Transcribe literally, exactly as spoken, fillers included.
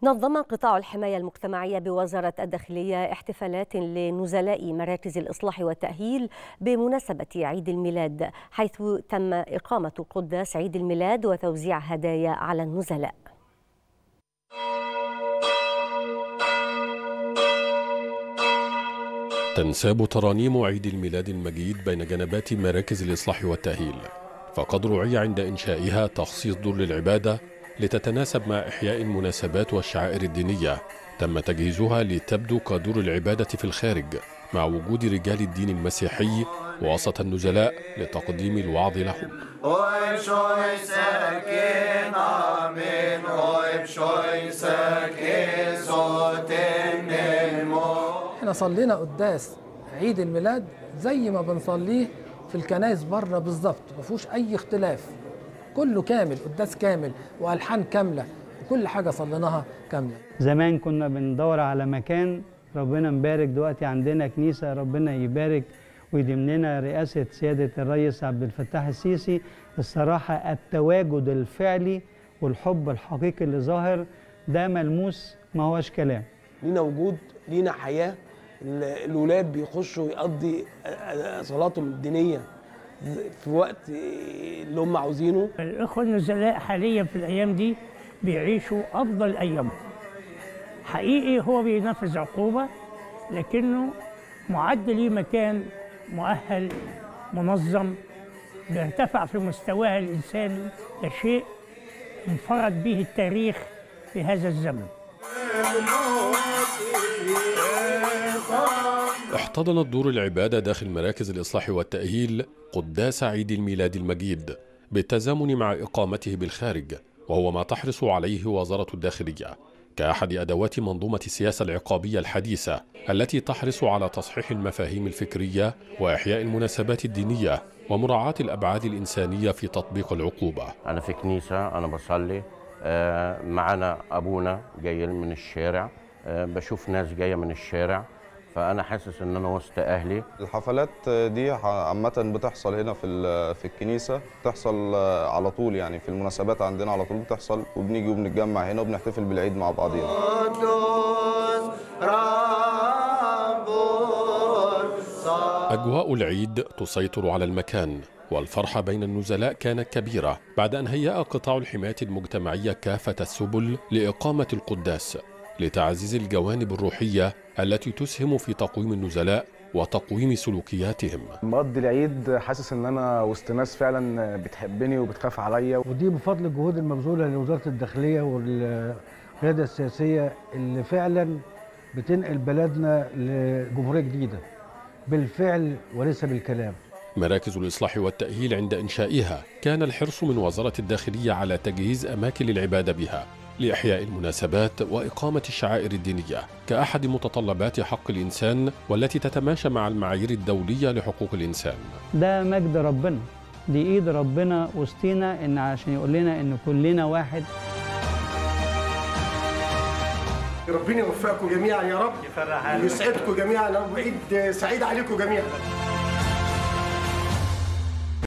نظم قطاع الحماية المجتمعية بوزارة الداخلية احتفالات لنزلاء مراكز الإصلاح والتأهيل بمناسبة عيد الميلاد، حيث تم إقامة قداس عيد الميلاد وتوزيع هدايا على النزلاء. تنساب ترانيم عيد الميلاد المجيد بين جنبات مراكز الإصلاح والتأهيل، فقد رعي عند إنشائها تخصيص دور للعبادة لتتناسب مع إحياء المناسبات والشعائر الدينية. تم تجهيزها لتبدو كدور العبادة في الخارج، مع وجود رجال الدين المسيحي وسط النزلاء لتقديم الوعظ لهم. احنا صلينا قداس عيد الميلاد زي ما بنصليه في الكنائس بره بالظبط، ما فيهوش اي اختلاف، كله كامل، قداس كامل والحان كامله وكل حاجه صليناها كامله. زمان كنا بندور على مكان، ربنا مبارك دلوقتي عندنا كنيسه، ربنا يبارك ويديم لنا رئاسه سياده الرئيس عبد الفتاح السيسي. الصراحه التواجد الفعلي والحب الحقيقي اللي ظاهر ده ملموس، ما هوش كلام. لينا وجود، لينا حياه، الولاد بيخشوا يقضي صلاتهم الدينيه في وقت اللي هم عاوزينه. الاخوه النزلاء حاليا في الايام دي بيعيشوا افضل ايامهم. حقيقي هو بينفذ عقوبه، لكنه معد ليه مكان مؤهل منظم بيرتفع في مستواه الانساني، ده شيء انفرد به التاريخ في هذا الزمن. احتضنت دور العبادة داخل مراكز الإصلاح والتأهيل قداس عيد الميلاد المجيد بالتزامن مع إقامته بالخارج، وهو ما تحرص عليه وزارة الداخلية كأحد أدوات منظومة السياسة العقابية الحديثة التي تحرص على تصحيح المفاهيم الفكرية وإحياء المناسبات الدينية ومراعاة الأبعاد الإنسانية في تطبيق العقوبة. أنا في كنيسة، أنا بصلي، معنا أبونا جاي من الشارع، بشوف ناس جاية من الشارع، فأنا حاسس إن أنا وسط أهلي. الحفلات دي عامة بتحصل هنا في في الكنيسة، بتحصل على طول، يعني في المناسبات عندنا على طول بتحصل، وبنيجي وبنتجمع هنا وبنحتفل بالعيد مع بعضينا. أجواء العيد تسيطر على المكان، والفرحة بين النزلاء كانت كبيرة بعد أن هيأ قطاع الحماية المجتمعية كافة السبل لإقامة القداس لتعزيز الجوانب الروحية التي تسهم في تقويم النزلاء وتقويم سلوكياتهم. مقضي العيد حاسس ان انا وسط ناس فعلا بتحبني وبتخاف عليا، ودي بفضل الجهود المبذوله لوزاره الداخليه والقياده السياسيه اللي فعلا بتنقل بلدنا لجمهوريه جديده بالفعل وليس بالكلام. مراكز الإصلاح والتأهيل عند إنشائها كان الحرص من وزارة الداخلية على تجهيز أماكن للعبادة بها لإحياء المناسبات وإقامة الشعائر الدينية كأحد متطلبات حق الإنسان والتي تتماشى مع المعايير الدولية لحقوق الإنسان. ده مجد ربنا، دي إيد ربنا وسطينا، إن عشان يقول لنا إن كلنا واحد. ربنا يوفقكم جميعا يا رب، ويسعدكم جميعا، وعيد سعيد عليكم جميعا.